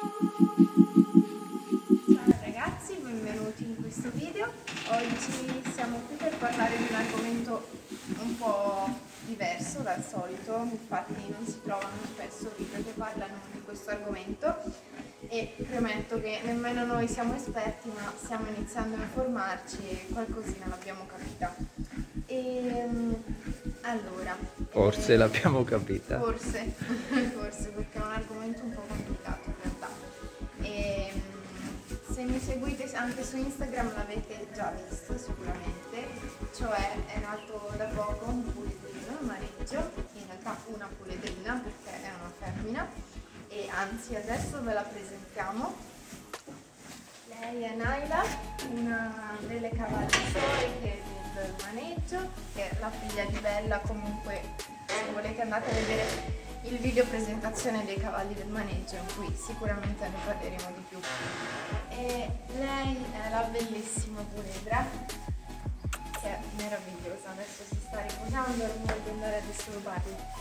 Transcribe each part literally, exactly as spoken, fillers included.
Ciao ragazzi, benvenuti in questo video. Oggi siamo qui per parlare di un argomento un po' diverso dal solito, infatti non si trovano spesso video che parlano di questo argomento e premetto che nemmeno noi siamo esperti, ma stiamo iniziando a informarci e qualcosina l'abbiamo capita. E, allora, forse eh, l'abbiamo capita. Forse, forse perché è un argomento un po' complicato in realtà. E, se mi seguite anche su Instagram l'avete già visto sicuramente, cioè è nato da poco un puledrino, un maneggio, in realtà una puledrina perché è una femmina e anzi adesso ve la presentiamo. Lei è Naila, una delle cavalli storiche del maneggio, che è la figlia di Bella. Comunque se volete andate a vedere il video presentazione dei cavalli del maneggio in cui sicuramente ne parleremo di più. E lei è la bellissima puledra, che è meravigliosa, adesso si sta riposando, non voglio andare a disturbarla.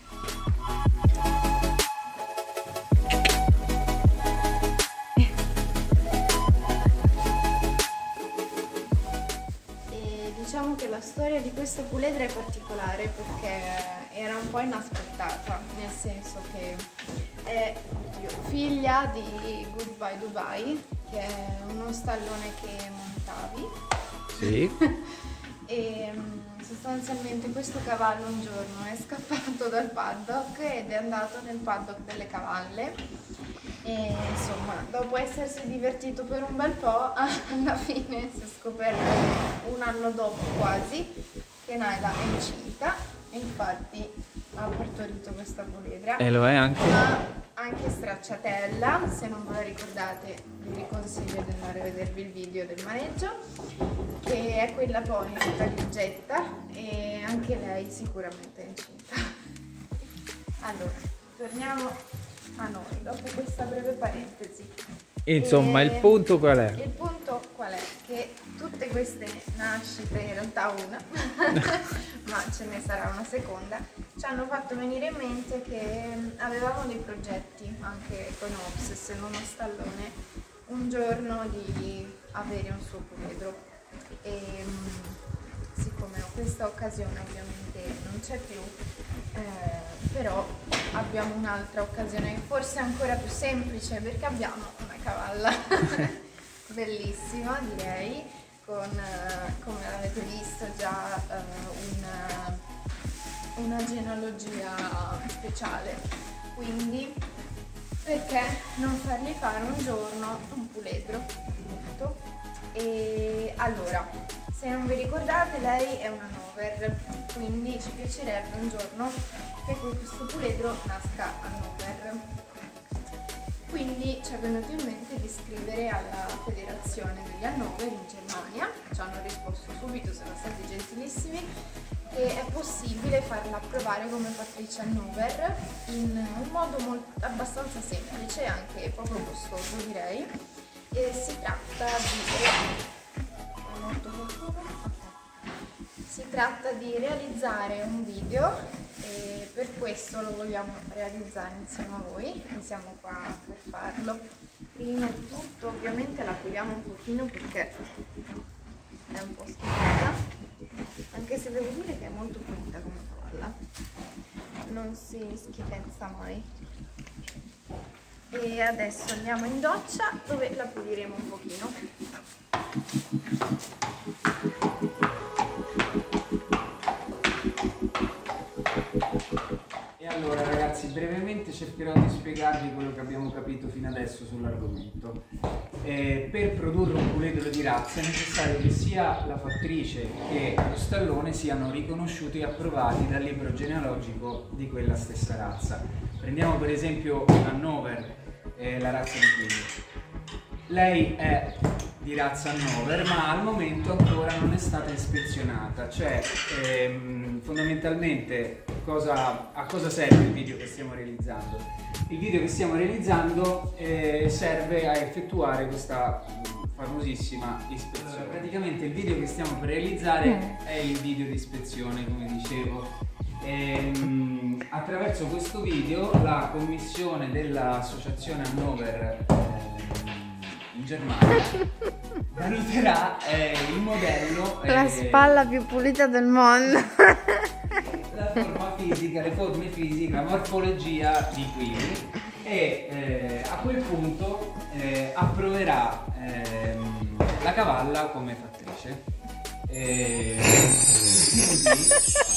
Diciamo che la storia di questa puledra è particolare perché era un po' inaspettata, nel senso che è figlia di Goodbye Dubai, che è uno stallone che montavi. Sì. E sostanzialmente questo cavallo un giorno è scappato dal paddock ed è andato nel paddock delle cavalle. E insomma, dopo essersi divertito per un bel po', alla fine si è scoperto un anno dopo quasi che Naila è incinta e infatti ha partorito questa puledra. E lo è anche? Ma anche stracciatella, se non ve la ricordate vi riconsiglio di andare a vedervi il video del maneggio, che è quella poi tutta grigetta e anche lei sicuramente è incinta. Allora, torniamo a noi dopo questa breve parentesi. Insomma, e il punto qual è? Il punto qual è? Che tutte queste nascite, in realtà una, ma ce ne sarà una seconda, ci hanno fatto venire in mente che avevamo dei progetti anche con Ops, essendo uno stallone, un giorno di avere un suo puledro. E siccome questa occasione ovviamente non c'è più, eh, però abbiamo un'altra occasione forse ancora più semplice, perché abbiamo una cavalla bellissima, direi, con, eh, come l'avete visto già, eh, una, una genealogia speciale, quindi perché non fargli fare un giorno un puledro, appunto. E allora, se non vi ricordate, lei è una Nover, quindi ci piacerebbe un giorno che questo puledro nasca a Nover. Quindi ci è venuto in mente di scrivere alla federazione degli Hannover in Germania, ci hanno risposto subito, sono stati gentilissimi, che è possibile farla approvare come Pattricia Hannover in un modo molto, abbastanza semplice e anche poco costoso, direi. E si tratta di... molto si tratta di realizzare un video e per questo lo vogliamo realizzare insieme a voi e siamo qua per farlo. Prima di tutto ovviamente la puliamo un pochino perché è un po' schifata, anche se devo dire che è molto pulita come cavalla, non si schifezza mai. E adesso andiamo in doccia dove la puliremo un pochino. E allora ragazzi, brevemente cercherò di spiegarvi quello che abbiamo capito fino adesso sull'argomento. Eh, per produrre un puledro di razza è necessario che sia la fattrice che lo stallone siano riconosciuti e approvati dal libro genealogico di quella stessa razza. Prendiamo per esempio Hannover, eh, la razza di Queen. Lei è di razza Hannover, ma al momento ancora non è stata ispezionata, cioè ehm, fondamentalmente cosa, a cosa serve il video che stiamo realizzando? Il video che stiamo realizzando eh, serve a effettuare questa famosissima ispezione. Allora, praticamente il video che stiamo per realizzare è il video di ispezione, come dicevo. Ehm, attraverso questo video la commissione dell'associazione Hannover ehm, in Germania valuterà eh, il modello, La eh, spalla più pulita del mondo. la forma fisica, le forme fisiche, la morfologia di Quivi e eh, a quel punto eh, approverà ehm, la cavalla come fattrice. E quindi,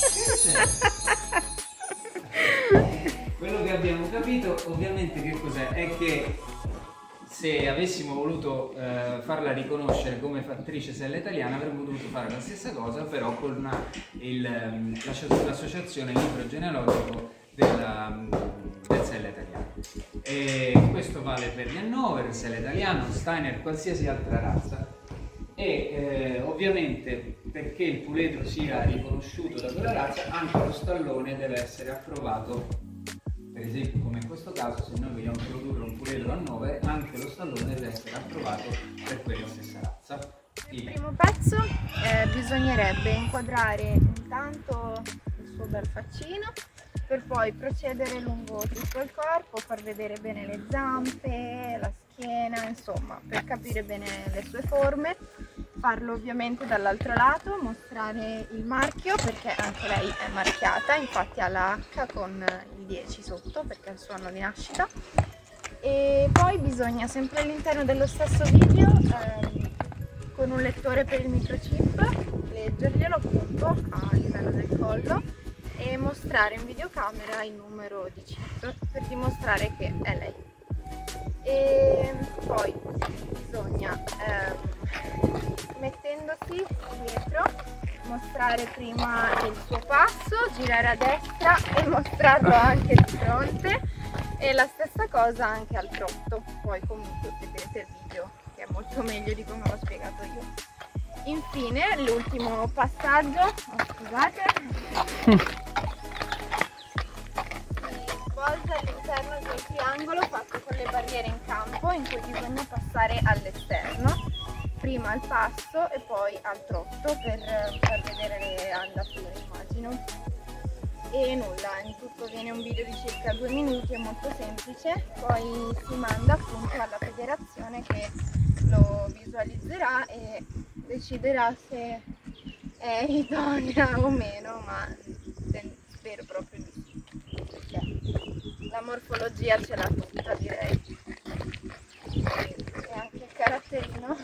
quello che abbiamo capito ovviamente che cos'è? È che se avessimo voluto eh, farla riconoscere come fattrice sella italiana avremmo dovuto fare la stessa cosa, però con il, l'associazione Libro Genealogico della, del sella italiano. E questo vale per gli Hannover, il sella italiano, Steiner, qualsiasi altra razza. E eh, ovviamente perché il puledro sia riconosciuto da quella razza anche lo stallone deve essere approvato. Per esempio, come in questo caso, se noi vogliamo produrre un puledro a nove, anche lo stallone deve essere approvato per quella stessa razza. Il primo pezzo eh, bisognerebbe inquadrare intanto il suo bel faccino, per poi procedere lungo tutto il corpo, far vedere bene le zampe, la schiena, insomma, per capire bene le sue forme. Farlo ovviamente dall'altro lato, mostrare il marchio perché anche lei è marchiata, infatti ha la H con il dieci sotto perché è il suo anno di nascita. E poi bisogna sempre all'interno dello stesso video ehm, con un lettore per il microchip leggerglielo appunto a livello del collo e mostrare in videocamera il numero di chip per dimostrare che è lei. E poi bisogna ehm, mettendosi dietro mostrare prima il suo passo, girare a destra e mostrarlo anche di fronte, e la stessa cosa anche al trotto. Poi comunque vedete il video che è molto meglio di come l'ho spiegato io. Infine l'ultimo passaggio, oh, scusate, si svolge all'interno di un triangolo fatto con le barriere in campo in cui bisogna passare all'esterno, prima al passo e poi al trotto per far vedere le andature, immagino. E nulla, in tutto viene un video di circa due minuti, è molto semplice, poi si manda appunto alla federazione che lo visualizzerà e deciderà se è idonea o meno, ma spero proprio di sì, perché la morfologia ce l'ha tutta, direi, e anche il caratterino.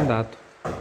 andato.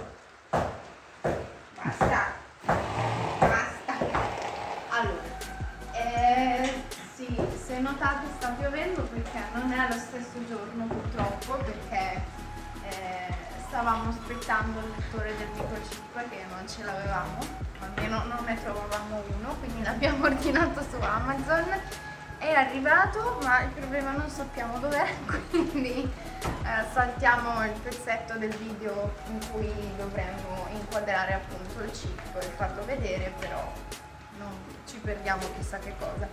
Basta, basta. Allora, eh, sì, se notate sta piovendo perché non è lo stesso giorno purtroppo, perché eh, stavamo aspettando il lettore del microchip che non ce l'avevamo, almeno non ne trovavamo uno, quindi l'abbiamo ordinato su Amazon. È arrivato, ma il problema non sappiamo dov'è, quindi eh, saltiamo il pezzetto del video in cui dovremmo inquadrare appunto il chip e farlo vedere, però non ci perdiamo chissà che cosa.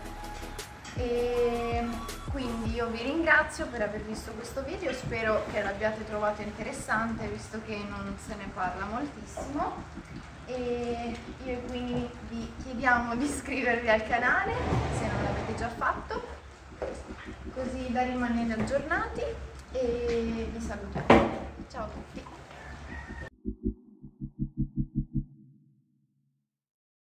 E quindi io vi ringrazio per aver visto questo video, spero che l'abbiate trovato interessante visto che non se ne parla moltissimo. E io e quindi vi chiediamo di iscrivervi al canale se non l'avete già fatto, così da rimanere aggiornati, e vi salutiamo. Ciao a tutti!